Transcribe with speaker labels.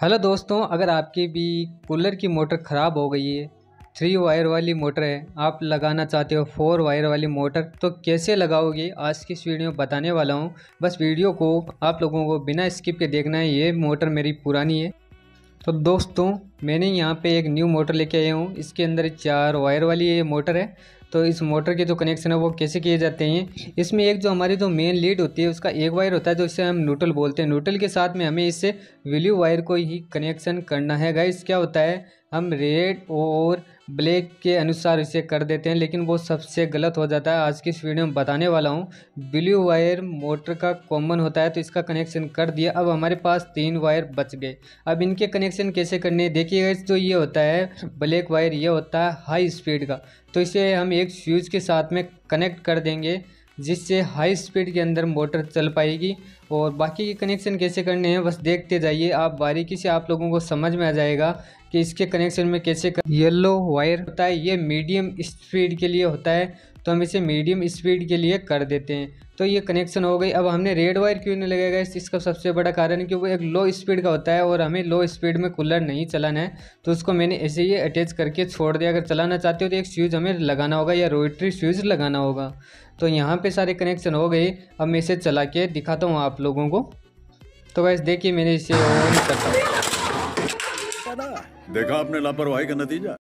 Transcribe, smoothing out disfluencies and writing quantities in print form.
Speaker 1: Hello दोस्तों, अगर आपकी भी कूलर की मोटर ख़राब हो गई है, 3 वायर वाली मोटर है, आप लगाना चाहते हो 4 वायर वाली मोटर, तो कैसे लगाओगे आज की इस वीडियो में बताने वाला हूँ। बस वीडियो को आप लोगों को बिना स्किप के देखना है। ये मोटर मेरी पुरानी है। तो दोस्तों, मैंने यहाँ पे एक न्यू मोटर लेके आया हूँ। इसके अंदर 4 वायर वाली ये मोटर है। तो इस मोटर के जो कनेक्शन है वो कैसे किए जाते हैं, इसमें एक जो हमारी जो मेन लीड होती है उसका एक वायर होता है, जो इसे हम न्यूट्रल बोलते हैं। न्यूट्रल के साथ में हमें इससे वैल्यू वायर को ही कनेक्शन करना है। गाइस, क्या होता है, हम रेड और ब्लैक के अनुसार इसे कर देते हैं, लेकिन वो सबसे गलत हो जाता है। आज की इस वीडियो में बताने वाला हूँ। ब्लू वायर मोटर का कॉमन होता है, तो इसका कनेक्शन कर दिया। अब हमारे पास 3 वायर बच गए। अब इनके कनेक्शन कैसे करने हैं देखिएगा। तो ये होता है ब्लैक वायर, ये होता है हाई स्पीड का। तो इसे हम एक फ्यूज के साथ में कनेक्ट कर देंगे, जिससे हाई स्पीड के अंदर मोटर चल पाएगी। और बाकी के कनेक्शन कैसे करने हैं बस देखते जाइए, आप बारीकी से आप लोगों को समझ में आ जाएगा कि इसके कनेक्शन में कैसे येलो वायर होता है, ये मीडियम स्पीड के लिए होता है, तो हम इसे मीडियम स्पीड के लिए कर देते हैं। तो ये कनेक्शन हो गई। अब हमने रेड वायर क्यों नहीं लगाएगा, इसका सबसे बड़ा कारण है कि वो एक लो स्पीड का होता है और हमें लो स्पीड में कूलर नहीं चलाना है। तो उसको मैंने ऐसे ही अटैच करके छोड़ दिया। अगर चलाना चाहते हो तो एक स्विच हमें लगाना होगा या रोटरी स्विच लगाना होगा। तो यहाँ पे सारे कनेक्शन हो गए। अब मैं इसे चला के दिखाता हूँ आप लोगों को। तो वैसे देखिए, मैंने इसे ऑन करता हूँ।
Speaker 2: देखा आपने लापरवाही का नतीजा।